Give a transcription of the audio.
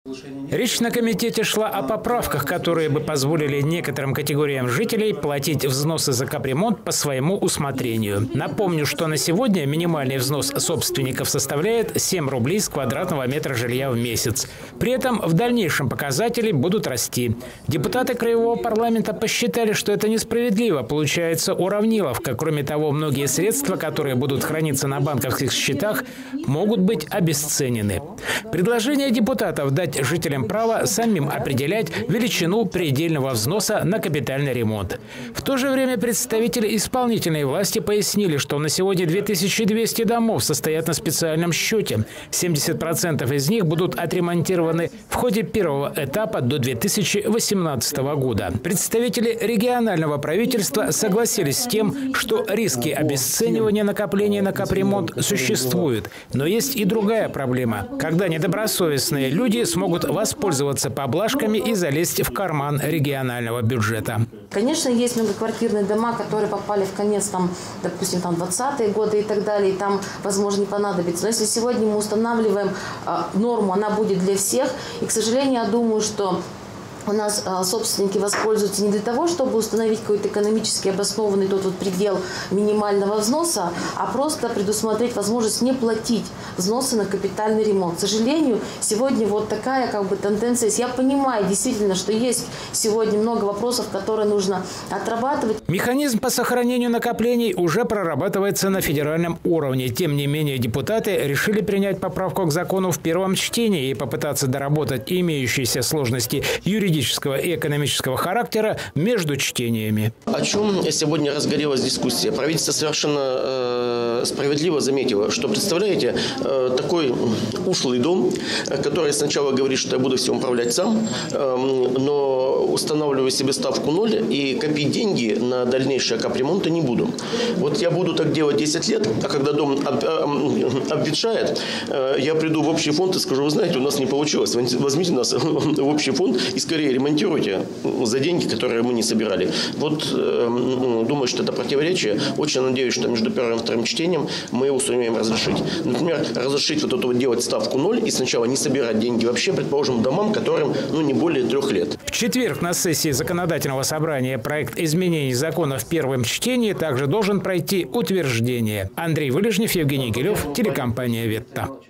Речь на комитете шла о поправках, которые бы позволили некоторым категориям жителей платить взносы за капремонт по своему усмотрению. Напомню, что на сегодня минимальный взнос собственников составляет 7 рублей с квадратного метра жилья в месяц. При этом в дальнейшем показатели будут расти. Депутаты Краевого парламента посчитали, что это несправедливо. Получается уравниловка. Кроме того, многие средства, которые будут храниться на банковских счетах, могут быть обесценены. Предложение депутатов дать жителям право самим определять величину предельного взноса на капитальный ремонт. В то же время представители исполнительной власти пояснили, что на сегодня 2200 домов состоят на специальном счете. 70% из них будут отремонтированы в ходе первого этапа до 2018 года. Представители регионального правительства согласились с тем, что риски обесценивания накопления на капремонт существуют. Но есть и другая проблема. Когда недобросовестные люди смогут воспользоваться поблажками и залезть в карман регионального бюджета. Конечно, есть многоквартирные дома, которые попали в конец, допустим, 20-е годы и так далее, и там, возможно, не понадобится. Но если сегодня мы устанавливаем норму, она будет для всех, и, к сожалению, я думаю, что у нас собственники воспользуются не для того, чтобы установить какой-то экономически обоснованный тот предел минимального взноса, а просто предусмотреть возможность не платить взносы на капитальный ремонт. К сожалению, сегодня вот такая тенденция есть. Я понимаю действительно, что есть сегодня много вопросов, которые нужно отрабатывать. Механизм по сохранению накоплений уже прорабатывается на федеральном уровне. Тем не менее, депутаты решили принять поправку к закону в первом чтении и попытаться доработать имеющиеся сложности юридического и экономического характера между чтениями. О чем сегодня разгорелась дискуссия? Правительство совершенно справедливо заметило, что, представляете, такой ушлый дом, который сначала говорит, что я буду всем управлять сам, но устанавливаю себе ставку 0 и копить деньги на дальнейшие капремонты не буду. Вот я буду так делать 10 лет, а когда дом обветшает, я приду в общий фонд и скажу: вы знаете, у нас не получилось, возьмите нас в общий фонд и скорее ремонтируйте за деньги, которые мы не собирали. Вот думаю, что это противоречие. Очень надеюсь, что между первым и вторым чтением мы его сумеем разрешить. Например, разрешить вот это делать ставку 0 и сначала не собирать деньги вообще, предположим, домам, которым не более 3 лет. В четверг на сессии Законодательного собрания проект изменений закона в первом чтении также должен пройти утверждение. Андрей Вылежнев, Евгений Гилев, телекомпания «Ветта».